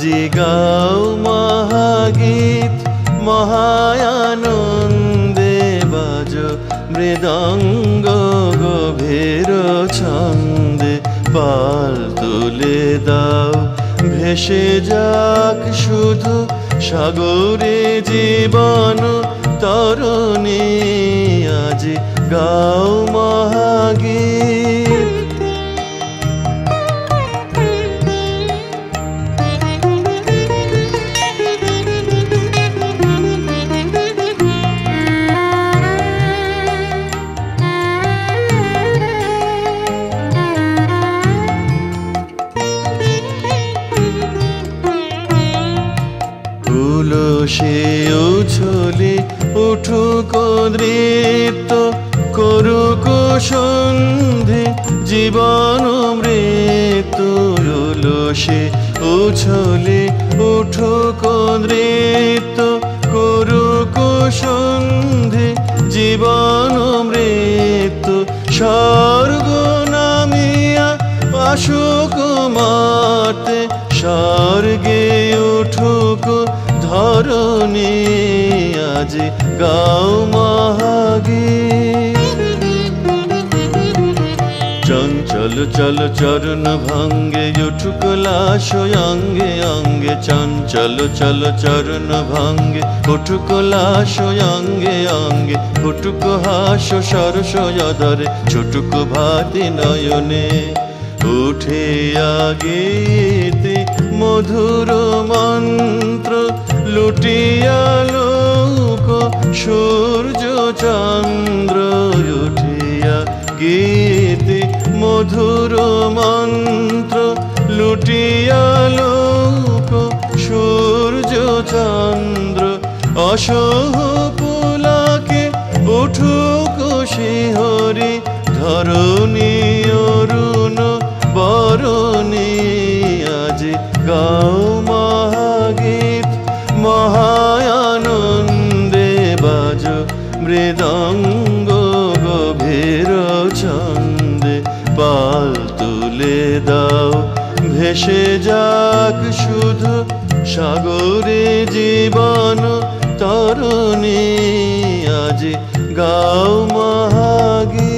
আজি গাও মহাগীত মহায়ানন্দে বাজো মৃদঙ্গ গভীর ছন্দে পাল তুলে দাও ভেসে যাক শুধু সাগরে জীবন তরুণী আজি গাও মহাগীত সে উছলে উঠুক নৃত্য করুক সন্ধি জীবন মৃত্যু সে উছলে উঠুক নৃত্য করুক সন্ধি জীবন মৃত্যু স্বর্গ নামিয়া আসুক মাতে স্বর্গে উঠুক ধরণী আজি গাও মহাগীত চঞ্চল চল চরণ ভঙ্গে উঠুক লাশ অঙ্গে অঙ্গে চঞ্চল চল চরণ ভঙ্গে উঠুক লাশ অঙ্গে অঙ্গে উঠুক হাস সরস অধরে ছুটুক ভাতি নয়নে উঠে আগেতে মধুর মন্ত্র লুটিয়া লোক সূর্য চন্দ্র উঠিয়া গীতে মধুর মন্ত্র লুটিয়া লোক সূর্য চন্দ্র অসহ পুলাকে উঠুক শিহরি ধরণী অরুণ বরণী আজি গাও মহাগীত মহায়ানন্দে বাজো মৃদঙ্গ গভীর ছন্দে পাল তুলে দাও ভেসে যাক শুধু সাগরে জীবন তরুণী আজি গাও মহাগীত।